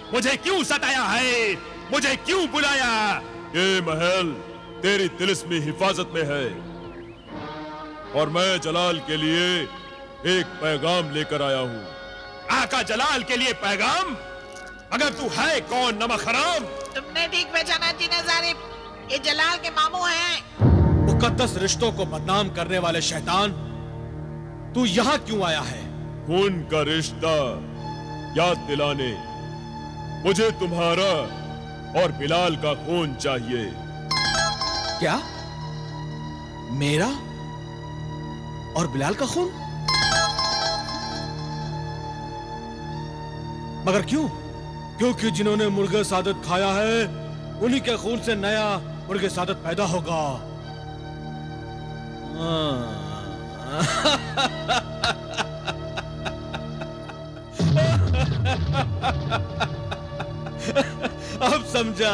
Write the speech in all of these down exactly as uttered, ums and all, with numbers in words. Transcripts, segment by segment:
मुझे क्यों सताया है? मुझे क्यों बुलाया? ये महल तेरी तिलिस्मी हिफाजत में है और मैं जलाल के लिए एक पैगाम लेकर आया हूँ। आका जलाल के लिए पैगाम? अगर तू है कौन नमक हराम? तुमने ठीक पहचाना जीना ज़ारिब, ये जलाल के मामू हैं। मुकद्दस रिश्तों को बदनाम करने वाले शैतान, तू यहाँ क्यों आया है? खून का रिश्ता याद दिलाने मुझे तुम्हारा और बिलाल का खून चाहिए। क्या? मेरा और बिलाल का खून? मगर क्यों? क्योंकि जिन्होंने मुर्गे सादत खाया है उन्हीं के खून से नया मुर्गे सादत पैदा होगा। अब समझा।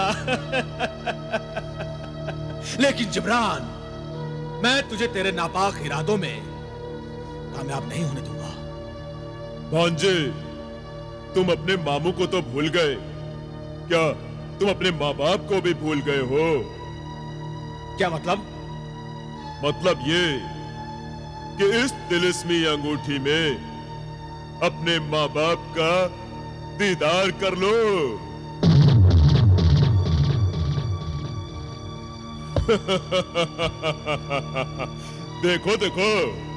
लेकिन जिब्रान, मैं तुझे तेरे नापाक इरादों में कामयाब नहीं होने दूंगा। भांजे, तुम अपने मामू को तो भूल गए, क्या तुम अपने माँ बाप को भी भूल गए हो? क्या मतलब? मतलब ये कि इस तिलिस्मी अंगूठी में अपने माँ बाप का दीदार कर लो। देखो देखो,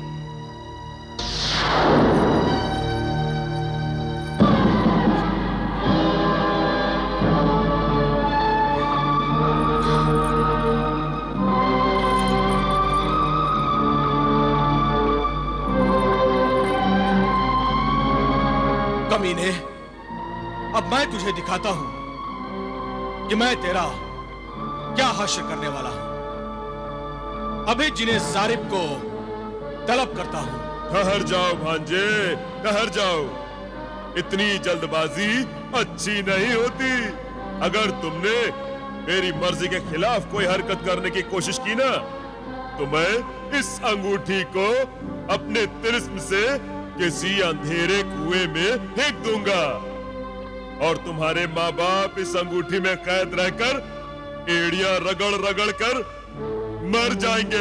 कमीने, अब मैं तुझे दिखाता हूं कि मैं तेरा क्या हासिल करने वाला हूं। अभी जिन्हें ज़ारिब को तलब करता हूं। ठहर जाओ भांजे, ठहर जाओ। इतनी जल्दबाजी अच्छी नहीं होती। अगर तुमने मेरी मर्जी के खिलाफ कोई हरकत करने की कोशिश की ना, तो मैं इस अंगूठी को अपने तिलिस्म से किसी अंधेरे कुएं में फेंक दूंगा और तुम्हारे माँ बाप इस अंगूठी में कैद रहकर एड़ियां रगड़ रगड़ कर मर जाएंगे।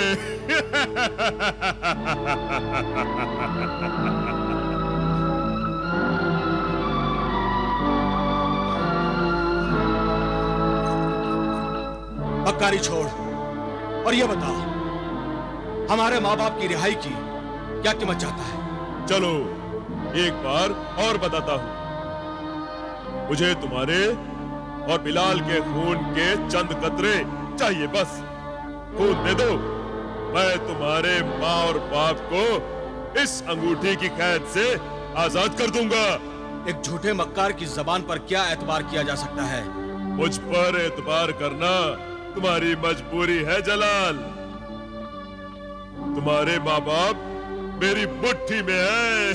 बक्कारी छोड़ और ये बता, हमारे माँ बाप की रिहाई की क्या कीमत चाहता है? चलो एक बार और बताता हूँ। मुझे तुम्हारे और बिलाल के खून के चंद कतरे चाहिए, बस। खून दे दो, मैं तुम्हारे माँ और बाप को इस अंगूठी की कैद से आजाद कर दूंगा। एक झूठे मक्कार की जबान पर क्या एतबार किया जा सकता है? मुझ पर एतबार करना तुम्हारी मजबूरी है जलाल। तुम्हारे माँ बाप मेरी मुट्ठी में है।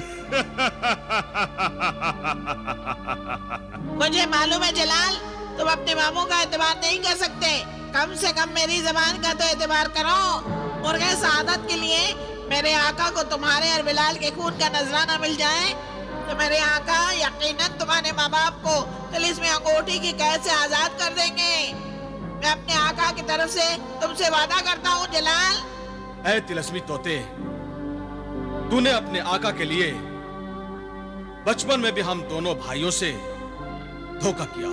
मुझे मालूम है जलाल, तुम अपने मामू का एतबार नहीं कर सकते। कम से कम मेरी जबान का तो एतबार करो। मुर्गे सादत के लिए मेरे आका को तुम्हारे और बिलाल के खून का नजराना मिल जाए तो मेरे आका यकीनन तुम्हारे माँ बाप को तिलिस्मी अंगूठी की कैद से आजाद कर देंगे। मैं अपने आका की तरफ से तुमसे वादा करता हूँ जलाल। ऐ तिलिस्मी तोते, तूने अपने आका के लिए बचपन में भी हम दोनों भाइयों से धोखा किया,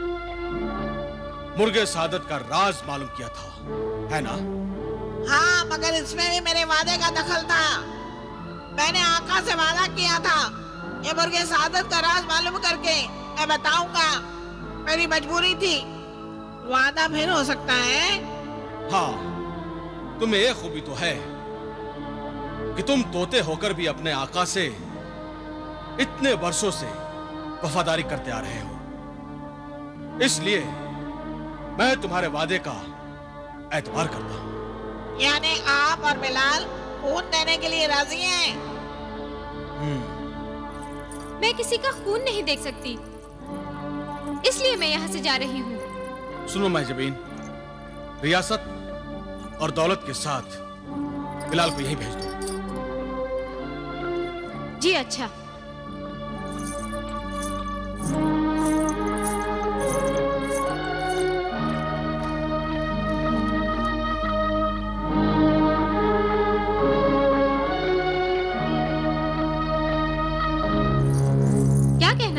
मुर्गे सादत का राज मालूम किया था, है ना? हाँ, मगर इसमें भी मेरे वादे का दखल था। मैंने आका से वादा किया था, ये मुर्गे सादत का राज मालूम करके मैं बताऊंगा। मेरी मजबूरी थी। वादा फिर हो सकता है। हाँ, तुम्हें एक खूबी तो है कि तुम तोते होकर भी अपने आका से इतने वर्षों से वफादारी करते आ रहे हो। इसलिए मैं तुम्हारे वादे का एतबार करता हूं। यानी आप और बिलाल खून देने के लिए राजी हैं? मैं किसी का खून नहीं देख सकती, इसलिए मैं यहाँ से जा रही हूँ। सुनो महजबीन, रियासत और दौलत के साथ बिलाल को यहीं भेज दो। जी अच्छा।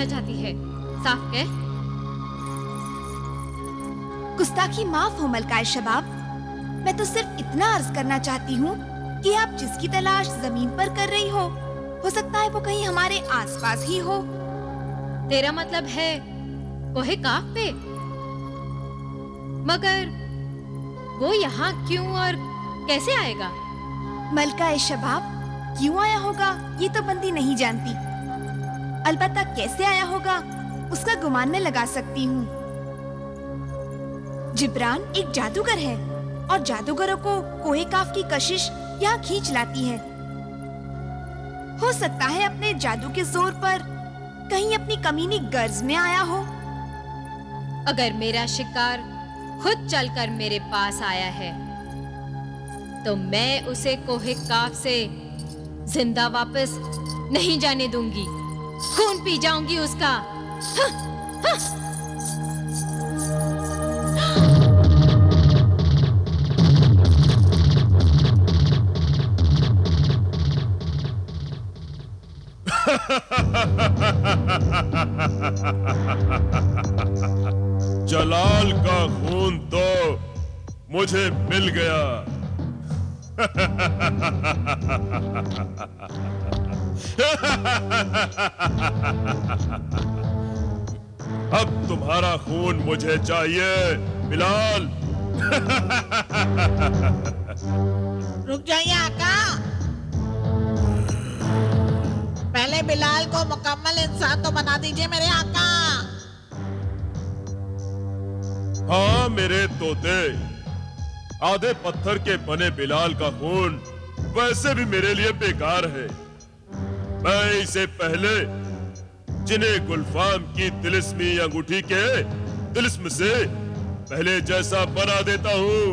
जानना चाहती है, साफ कह। गुस्ताखी माफ हो मलकाए शबाब। मैं तो सिर्फ इतना अर्ज करना चाहती हूँ कि आप जिसकी तलाश जमीन पर कर रही हो हो सकता है वो कहीं हमारे आसपास ही हो। तेरा मतलब है कोहे काफ पे? मगर वो यहाँ क्यों और कैसे आएगा? मलकाए शबाब, क्यों आया होगा ये तो बंदी नहीं जानती, अलबत्ता कैसे आया होगा उसका गुमान मैं लगा सकती हूँ। जिब्रान एक जादूगर है और जादूगरों को कोहे काफ की कशिश यहाँ खींच लाती है। हो सकता है अपने जादू के जोर पर कहीं अपनी कमीनी गर्ज में आया हो। अगर मेरा शिकार खुद चलकर मेरे पास आया है तो मैं उसे कोहे काफ से जिंदा वापस नहीं जाने दूंगी। खून पी जाऊंगी उसका। हा, हा। जलाल का खून तो मुझे मिल गया। अब तुम्हारा खून मुझे चाहिए बिलाल। रुक जाइए आका, पहले बिलाल को मुकम्मल इंसान तो बना दीजिए मेरे आका। हाँ मेरे तोते, आधे पत्थर के बने बिलाल का खून वैसे भी मेरे लिए बेकार है। मैं इसे पहले जिन्हें गुलफाम की तिलिस्मी अंगूठी के तिलिस्म से पहले जैसा बना देता हूँ।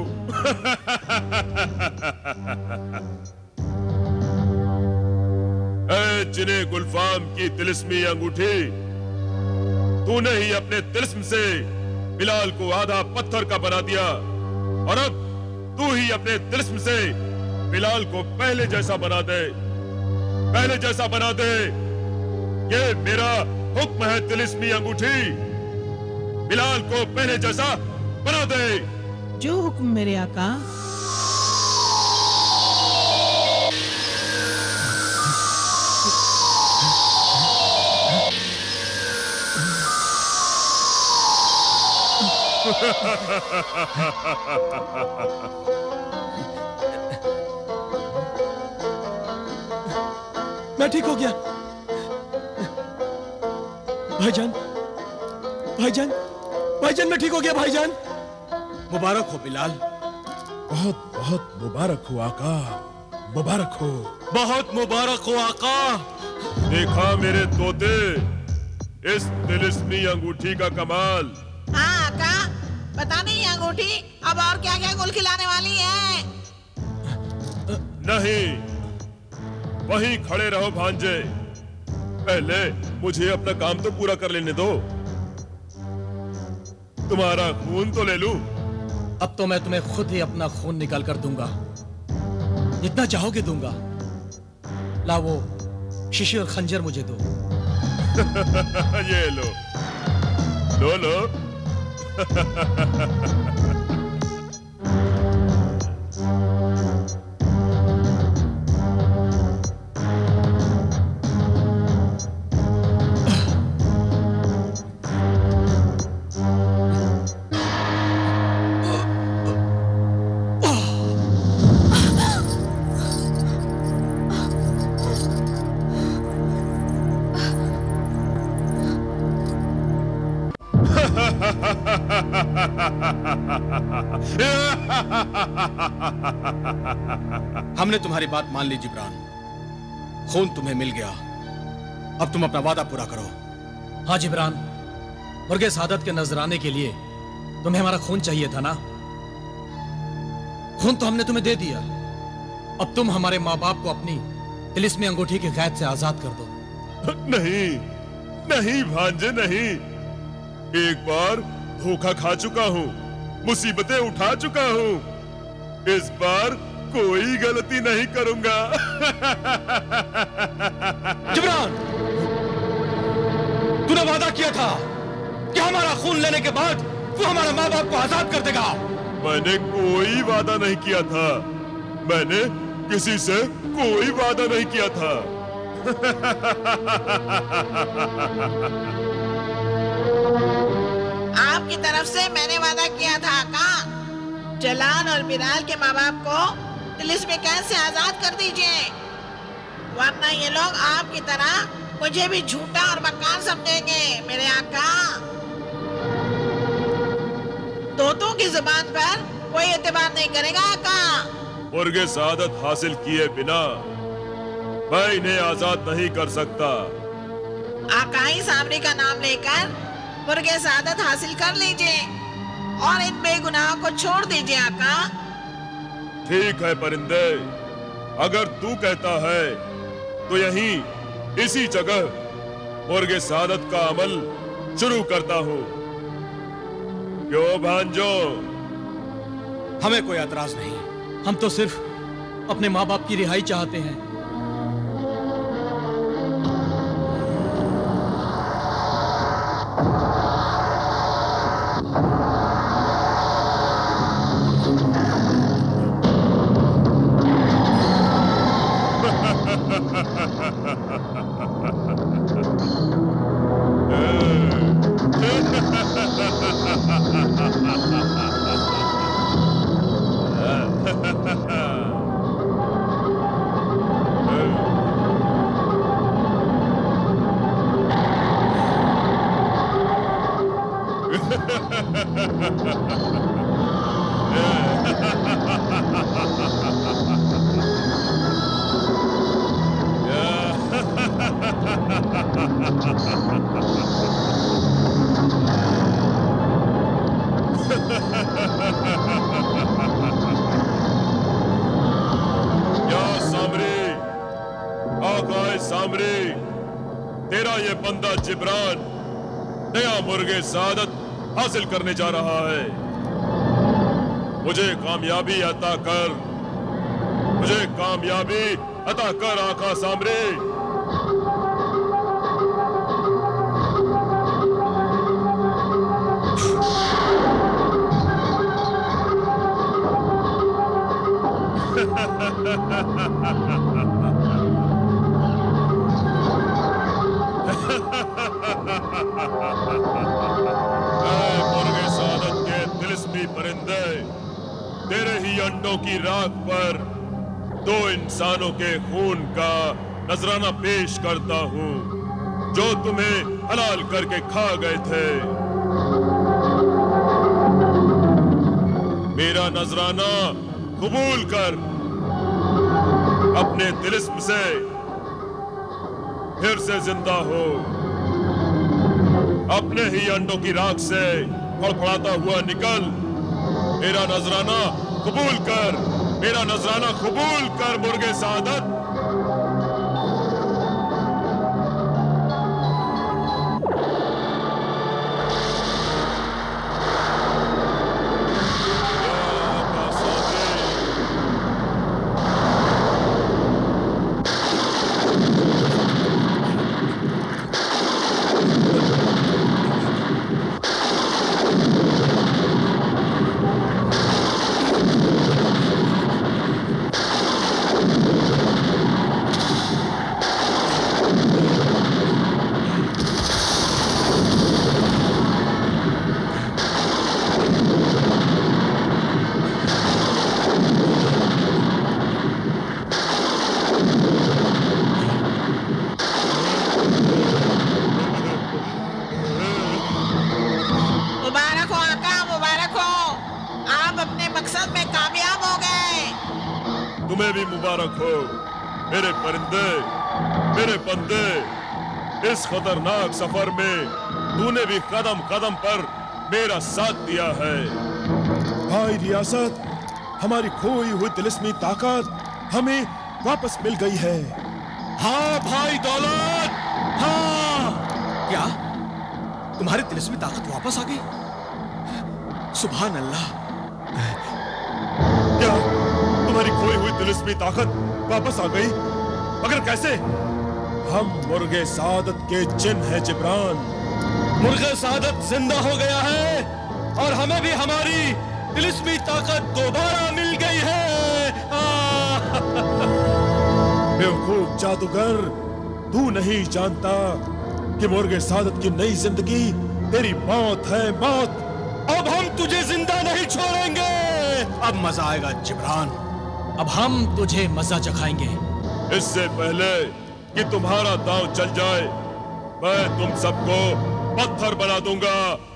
ऐ जिन्हें गुलफाम की तिलिस्मी अंगूठी, तूने ही अपने तिलिस्म से बिलाल को आधा पत्थर का बना दिया और अब तू ही अपने तिलिस्म से बिलाल को पहले जैसा बना दे, पहले जैसा बना दे। ये मेरा हुक्म है तिलिस्मी अंगूठी, बिलाल को पहले जैसा बना दे। जो हुक्म मेरे आका। मैं ठीक हो गया। भाईजान, भाईजान, भाईजान मैं ठीक हो गया भाईजान। मुबारक हो बिलाल। बहुत बहुत मुबारक हो आका, मुबारक हो। बहुत मुबारक हो आका। देखा मेरे तोते इस तिलिस्मी अंगूठी का कमाल। हाँ आका, पता नहीं अंगूठी अब और क्या क्या गुल खिलाने वाली है। नहीं, वहीं खड़े रहो भांजे, पहले मुझे अपना काम तो पूरा कर लेने दो। तुम्हारा खून तो ले लूं। अब तो मैं तुम्हें खुद ही अपना खून निकाल कर दूंगा, जितना चाहोगे दूंगा। ला वो शीशी और खंजर मुझे दो। ये लो, लो लो। हमने तुम्हारी बात मान ली जिब्रान, खून तुम्हें मिल गया। अब तुम अपना वादा पूरा करो। हाँ जिब्रान, मुर्गे सादत के नजराने के लिए तुम्हें हमारा खून चाहिए था ना। खून तो हमने तुम्हें दे दिया। अब तुम हमारे माँ बाप को अपनी तिलिस्मी अंगूठी की कैद से आजाद कर दो। नहीं नहीं भांजे नहीं, एक बार धोखा खा चुका हूँ, मुसीबतें उठा चुका हूँ, इस बार कोई गलती नहीं करूंगा। जिब्रान, तूने बाद तू हमारे माँ बाप को आजाद कर देगा। मैंने कोई वादा नहीं किया था। मैंने किसी से कोई वादा नहीं किया था। आपकी तरफ से मैंने वादा किया था आका, जलाल और बिलाल के माँ बाप को तिलिस्मी कैद से आजाद कर दीजिए, वरना ये लोग आपकी तरह मुझे भी झूठा और मक्कार समझेंगे। मेरे आका, तोतों की जुबान पर कोई एतबार नहीं करेगा आका। मुर्गे सादत हासिल किए बिना मैं इन्हें आजाद नहीं कर सकता। आकाई सामरी का नाम लेकर मुर्गे सादत हासिल कर लीजिए और इन बेगुनाहों को छोड़ दीजिए आका। ठीक है परिंदे, अगर तू कहता है तो यहीं इसी जगह मुर्गे सादत का अमल शुरू करता हूँ। क्यों भांजो? हमें कोई एतराज नहीं। हम तो सिर्फ अपने माँ बाप की रिहाई चाहते हैं। तेरा ये बंदा जिब्रान नया मुर्गे सादत हासिल करने जा रहा है। मुझे कामयाबी अता कर, मुझे कामयाबी अता कर आका सामरी। मुर्गे सादत के तिलिस्मी परिंदे, तेरे ही अंडों की राख पर दो इंसानों के खून का नजराना पेश करता हूँ जो तुम्हें हलाल करके खा गए थे। मेरा नजराना कबूल कर, अपने तिलिस्म से फिर से जिंदा हो, अपने ही अंडों की राख से फड़फड़ाता हुआ निकल। मेरा नजराना कबूल कर, मेरा नजराना कबूल कर मुर्गे सादत। तुम्हें भी मुबारक हो मेरे परिंदे, मेरे बंदे। इस खतरनाक सफर में तूने भी कदम कदम पर मेरा साथ दिया है। भाई रियासत, हमारी खोई हुई तिलिस्मी ताकत हमें वापस मिल गई है। हाँ भाई दौलत, हाँ। क्या तुम्हारी तिलिस्मी ताकत वापस आ गई? सुभान अल्लाह। क्या तुम्हारी खोई हुई तिलिस्मी ताकत वापस आ गई? मगर कैसे? हम मुर्गे सादत के जिन हैं जिब्रान। मुर्गे सादत जिंदा हो गया है और हमें भी हमारी तिलिस्मी ताकत दोबारा मिल गई है। बेवकूफ जादूगर, तू नहीं जानता कि मुर्गे सादत की नई जिंदगी तेरी मौत है, मौत। अब हम तुझे जिंदा नहीं छोड़ेंगे। अब मजा आएगा जिब्रान, अब हम तुझे मजा चखाएंगे। इससे पहले कि तुम्हारा दांव चल जाए, मैं तुम सबको पत्थर बना दूंगा।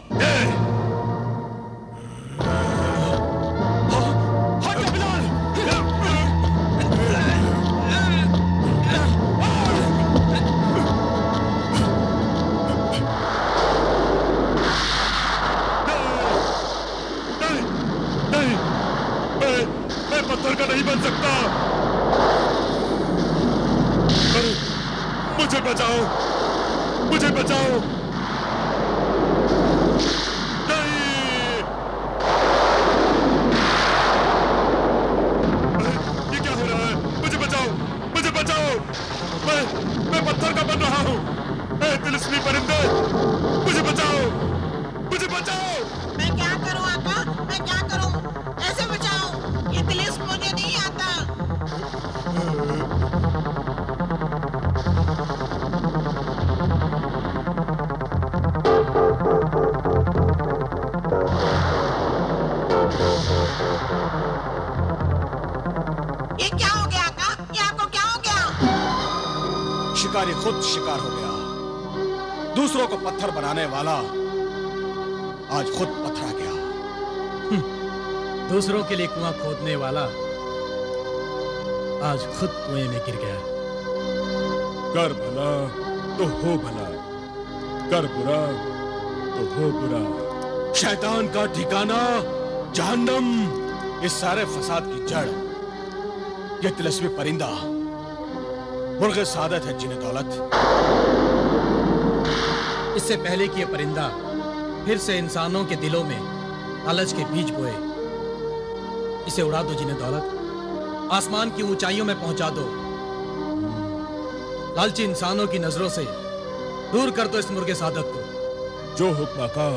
पत्थर का नहीं बन सकता। मुझे बचाओ, मुझे बचाओ। नहीं, ये क्या हो रहा है? मुझे बचाओ, मुझे बचाओ। मैं मैं पत्थर का बन रहा हूँ। ए तिलिस्मी परिंदे, मुझे बचाओ, मुझे बचाओ। मैं क्या करूं आका? मैं क्या करूं? ऐसे बचाओ, ये तिलिस्म मुझे नहीं आता। ये क्या हो गया आका? ये आपको क्या हो गया? शिकारी खुद शिकार हो गया। दूसरों को पत्थर बनाने वाला आज खुद पथरा गया। दूसरों के लिए कुआं खोदने वाला आज खुद कुएं में गिर गया। कर भला तो हो भला, कर बुरा तो हो बुरा। शैतान का ठिकाना जहन्नम। इस सारे फसाद की जड़ ये तिलिस्मी परिंदा मुर्गे सादत है जिन्हें दौलत। इससे पहले कि ये परिंदा फिर से इंसानों के दिलों में लालच के बीज बोए, इसे उड़ा दो जिन्हें दौलत, आसमान की ऊंचाइयों में पहुंचा दो। लालची इंसानों की नजरों से दूर कर दो इस मुर्गे सादत को। जो हुक्म का।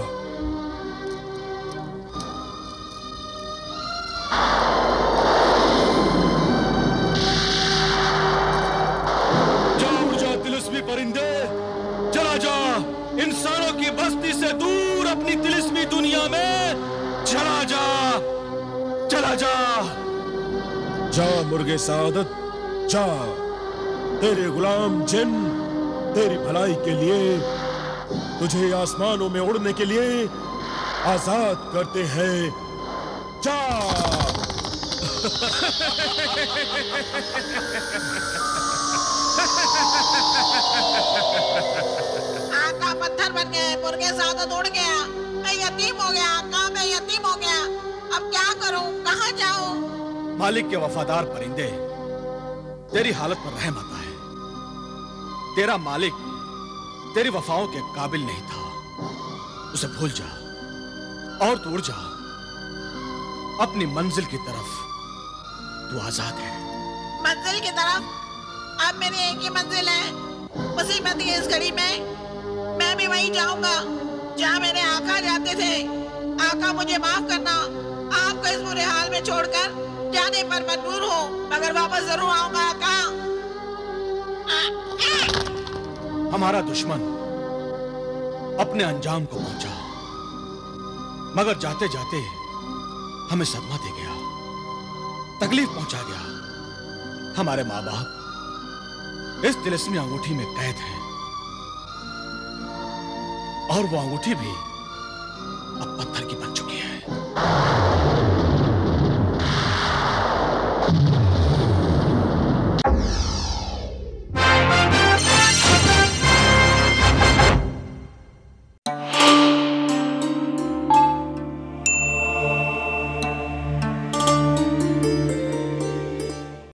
परिंदे चला जा, इंसानों की बस्ती से दूर अपनी तिलिस्मी दुनिया में चला जा, चला जा। जा मुर्गे सादत जा, तेरे गुलाम जिन तेरी भलाई के लिए तुझे आसमानों में उड़ने के लिए आजाद करते हैं। जा। आका पत्थर बन गए, मुर्गे सादत उड़ गया, मैं यतीम हो गया आका, मैं यतीम हो गया। अब क्या करूं, कहां जाऊं? मालिक के वफादार परिंदे, तेरी हालत पर रहम आता है। तेरा मालिक तेरी वफाओं के काबिल नहीं था, उसे भूल जा और तू उड़ जा अपनी मंजिल की तरफ। तू आजाद है। मंजिल की तरफ? अब मेरी एक ही मंजिल है। मुसीबत की इस घड़ी में मैं भी वहीं जाऊंगा जहां मेरे आका जाते थे। आका मुझे माफ करना, आपको इस बुरे हाल में छोड़कर जाने पर मजबूर हूँ, मगर वापस जरूर आऊंगा आका। हमारा दुश्मन अपने अंजाम को पहुंचा, मगर जाते जाते हमें सदमा दे गया, तकलीफ पहुंचा गया। हमारे माँ बाप इस तिलिस्मी अंगूठी में कैद है और वो अंगूठी भी अब पत्थर की बन चुकी है।